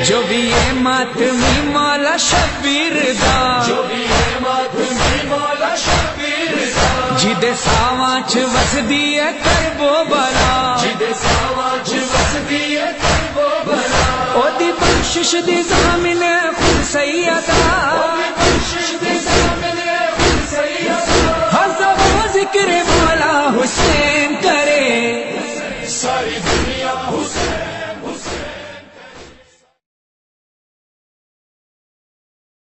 जो भी है मातमी मौला शबीर दा, जो भी है मातमी मौला शबीर दा, जिदे सावां च वसदी है करबो बला, जिदे सावां च वसदी है करबो बला, ओदी बख्शिश दी ज़मीन खुद सैयदा।